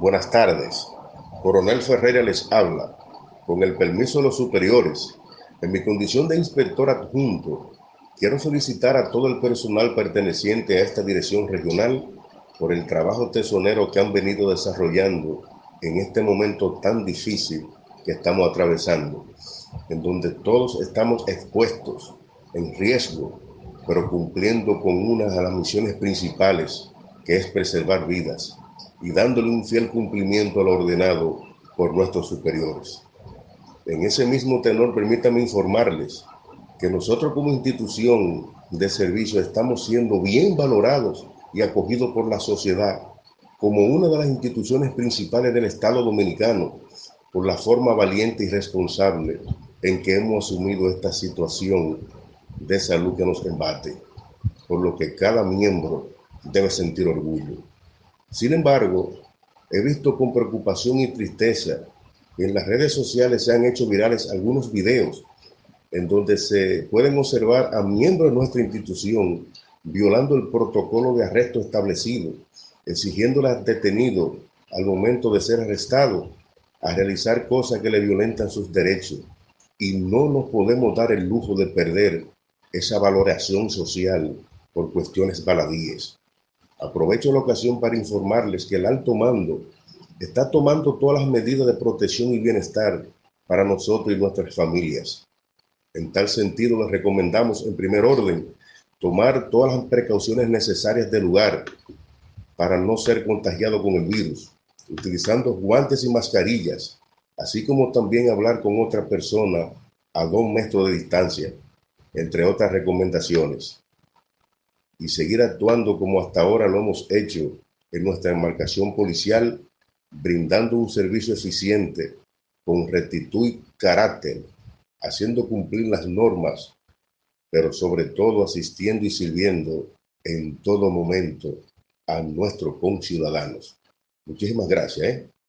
Buenas tardes. Coronel Ferreira les habla. Con el permiso de los superiores, en mi condición de inspector adjunto, quiero solicitar a todo el personal perteneciente a esta dirección regional por el trabajo tesonero que han venido desarrollando en este momento tan difícil que estamos atravesando, en donde todos estamos expuestos, en riesgo, pero cumpliendo con una de las misiones principales, que es preservar vidas, y dándole un fiel cumplimiento a lo ordenado por nuestros superiores. En ese mismo tenor, permítanme informarles que nosotros como institución de servicio estamos siendo bien valorados y acogidos por la sociedad como una de las instituciones principales del Estado Dominicano por la forma valiente y responsable en que hemos asumido esta situación de salud que nos embate, por lo que cada miembro debe sentir orgullo. Sin embargo, he visto con preocupación y tristeza que en las redes sociales se han hecho virales algunos videos en donde se pueden observar a miembros de nuestra institución violando el protocolo de arresto establecido, exigiéndole al detenido al momento de ser arrestado a realizar cosas que le violentan sus derechos. Y no nos podemos dar el lujo de perder esa valoración social por cuestiones baladíes. Aprovecho la ocasión para informarles que el alto mando está tomando todas las medidas de protección y bienestar para nosotros y nuestras familias. En tal sentido, les recomendamos, en primer orden, tomar todas las precauciones necesarias del lugar para no ser contagiado con el virus, utilizando guantes y mascarillas, así como también hablar con otra persona a 2 metros de distancia, entre otras recomendaciones, y seguir actuando como hasta ahora lo hemos hecho en nuestra embarcación policial, brindando un servicio eficiente, con rectitud y carácter, haciendo cumplir las normas, pero sobre todo asistiendo y sirviendo en todo momento a nuestros conciudadanos. Muchísimas gracias.